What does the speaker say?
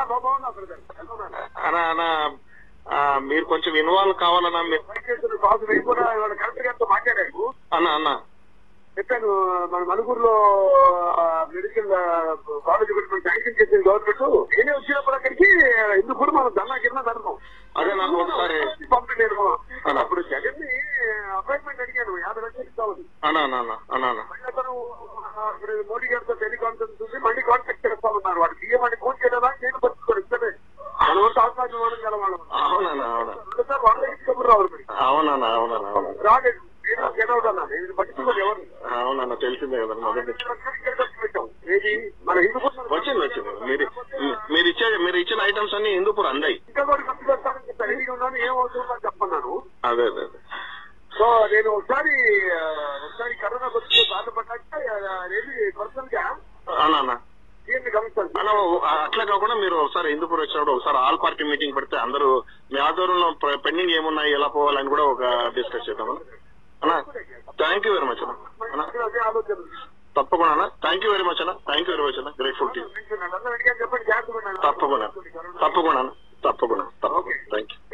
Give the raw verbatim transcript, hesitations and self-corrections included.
అన్నా అన్నా మీరు కొంచెం ఇన్వాల్వ్ కావాలన్నా మీరు కలెక్టర్ గారితో మాట్లాడారు అన్నా అన్నా చెప్పాను. మన మణుగూరులో మెడికల్ కాలేజ్ గురించి శాంక్షన్ చేసింది గవర్నమెంట్. నేనే వచ్చినప్పుడు అక్కడికి ఇందుకు మనం ధర్నా కింద నడతాం. అదే నాకు ఒకసారి పంపిణీ అప్పుడు జగన్ ని అపాయింట్మెంట్ అడిగాను యాభై లక్షలు ఇస్తామని. అన్నా అన్నా అన్నా అతను మోడీ గారితో టెలికాన్ఫరెన్స్ ఉంది, మళ్ళీ కాంటాక్ట్ చేస్తామన్నారు. వాడు బియ్యం అని ఫోన్ చేయలేదా నేను పట్టుకోరు ఇద్దరే మన వరకు అవకాశం ఇవ్వడం కదా వాళ్ళు. అవునన్నా అవునా సార్ వాళ్ళ దగ్గర కబురు రావాలి. అవునన్నా అవునన్నా అవునా రాలేదు నేను గెలవడన్నా నేను పట్టుకోవాలి ఎవరు. అవునన్నా తెలిసిందే కదా మొదటి మన హిందూపూర్ వచ్చింది వచ్చింది. మీరు మీరు ఇచ్చే మీరు ఇచ్చిన ఐటమ్స్ అన్ని హిందూపూర్ అందాయి. ఇంకా కూడా ఖర్చు పెడతానని చెప్పి రెడీగా ఉన్నాను. ఏం అవసరం చెప్పన్నాను. అదే అదే అదే సో నేను ఒకసారి ఒకసారి కరోనా వచ్చి బాధపడ్డాక రేపు పర్సనల్ గా అన్నా సీఎంని కలుస్తాను. అలా అట్లా కాకుండా మీరు ఒకసారి హిందూపూర్ వచ్చినప్పుడు ఒకసారి ఆల్ పార్టీ మీటింగ్ పెడితే అందరూ మీ ఆధ్వర్యంలో పెండింగ్ ఏమున్నాయి ఎలా పోవాలని కూడా ఒక డిస్కస్ చేద్దాం అన్నా. థ్యాంక్ యూ వెరీ మచ్ అన్నా. తప్పకుండా అన్న. థ్యాంక్ యూ వెరీ మచ్ అన్న. థ్యాంక్ యూ వెరీ మచ్ అన్న. Grateful team. తప్పకుండా తప్పకుండా తప్పకుండా తప్పకుండా థ్యాంక్ యూ.